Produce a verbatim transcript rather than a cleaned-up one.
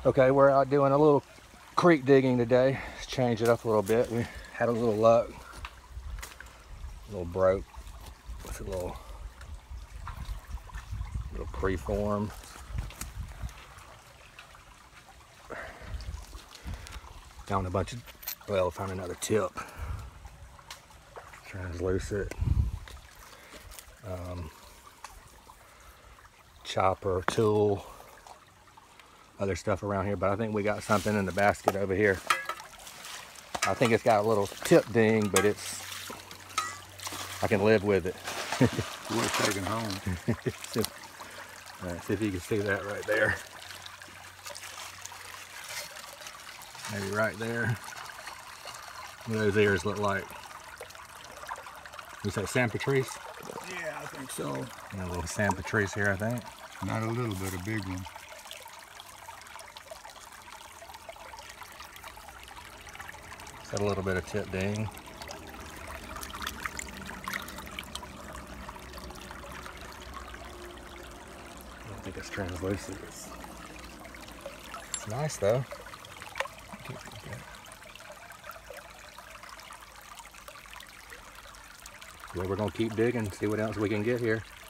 Okay, we're out doing a little creek digging today. Let's change it up a little bit. We had a little luck. A little broke with a little, little preform. Found a bunch of, well, found another tip. Translucent. Um, chopper, tool, other stuff around here, but I think we got something in the basket over here. I think it's got a little tip ding, but it's, I can live with it. Worth taking home. So, all right, see if you can see that right there. Maybe right there. What do those ears look like? You say San Patrice? Yeah, I think so. And a little San Patrice here, I think. Not a little bit, a big one. Got a little bit of tip ding. I don't think it's translucent. It's, it's nice though. Well, we're gonna keep digging, see what else we can get here.